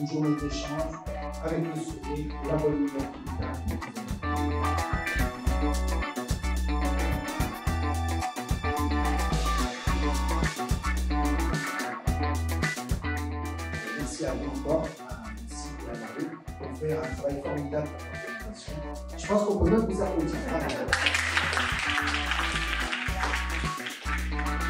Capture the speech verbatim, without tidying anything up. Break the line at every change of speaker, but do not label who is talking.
une journée d'échange avec le sourire, la bonne humeur. Merci à vous encore, merci à la rue, pour faire un travail formidable pour l'organisation. Je pense qu'on peut même vous applaudir.